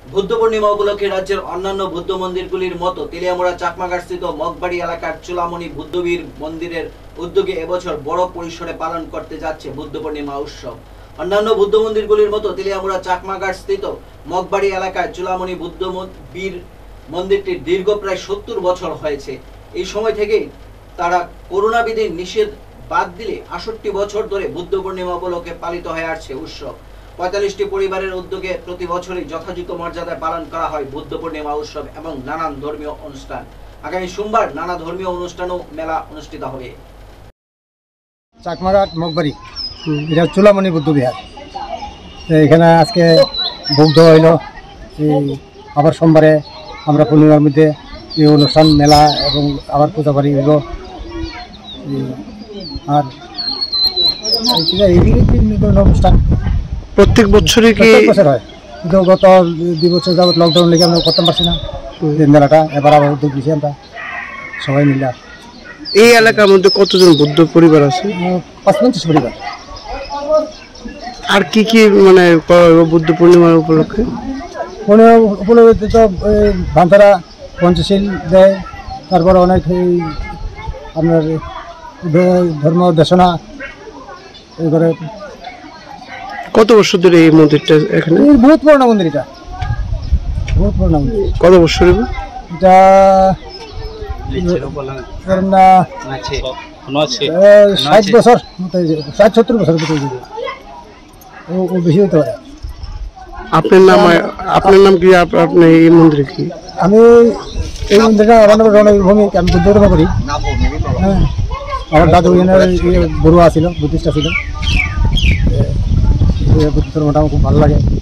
বুদ্ধ পূর্ণিমা উপলক্ষে রাজ্যের অন্যান্য বৌদ্ধ মন্দিরগুলির মতো তেলিয়ামুড়া চাকমাঘাটস্থিত মগবাড়ি এলাকার চুলামণি বুদ্ধবীর মন্দিরের উদ্যোগে এবছর বড় পরিসরে পালন করতে যাচ্ছে বুদ্ধ পূর্ণিমা উৎসব। অন্যান্য বৌদ্ধ মন্দিরগুলির মতো তেলিয়ামুড়া চাকমাঘাটস্থিত মগবাড়ি এলাকায় চুলামণি বুদ্ধবীর মন্দিরটির দীর্ঘ প্রায় ৭০ বছর হয়েছে। এই সময় থেকেই তারা করোনা বিধির নিষেধ বাদ দিলে ৬৮ বছর ধরে বুদ্ধ পূর্ণিমা উপলক্ষে পালিত হয়ে আসছে উৎসব। ৪৫টি পরিবারের উদ্যোগে প্রতি বছরই যথাযথ মর্যাদায় পালন করা হয় বুদ্ধ পূর্ণিমা উৎসব এবং নানান ধর্মীয় অনুষ্ঠান। আগামী সোমবার নানা ধর্মীয় অনুষ্ঠান ও মেলা অনুষ্ঠিত হবে। চাকমাঘাট মগবাড়ি, এটা চুলামণি বুদ্ধ বিহার। এখানে আজকে বৌদ্ধ হইল, আবার সোমবারে আমরা পূর্ণিমার মধ্যে এই অনুষ্ঠান মেলা এবং আবার পূজা বাড়ি হইল। আর অনুষ্ঠান প্রত্যেক বছরই কি বছর হয়, কিন্তু গত 2 বছর যাবত লকডাউন লেগে আমরা করতে পারছি না মেলাটা। এবার আবার উদ্যোগ দিয়েছি আমরা সবাই মিলে। এই এলাকার মধ্যে কতজন বৌদ্ধ পরিবার আছে? ৫-৫০ পরিবার। আর কি কি মানে বুদ্ধ পূর্ণিমার উপলক্ষে? উপলক্ষে তো ভান্তারা পঞ্চশীল দেয়, তারপরে অনেক আপনার ধর্ম দেশনা এবারে। কত বছর ধরে এই মন্দিরটা এখানে? বহুত পুরোনো মন্দির, এটা বহুত পুরোনো মন্দির। কত বছর এটা 60 বছর, 60-70 বছর বেশি হতে পারে। আপনার নাম কি? আপনি এই মন্দিরে কি? আমি এই মন্দিরটা আমার নাম রণবীর ভৌমিক, আমি বুদ্ধ ধর্ম করি। হ্যাঁ, আমার দাদু বড়ুয়া ছিল, বুদ্ধিস্ট ছিল। বুদ্ধ ধর্মটা আমার খুব ভালো লাগে।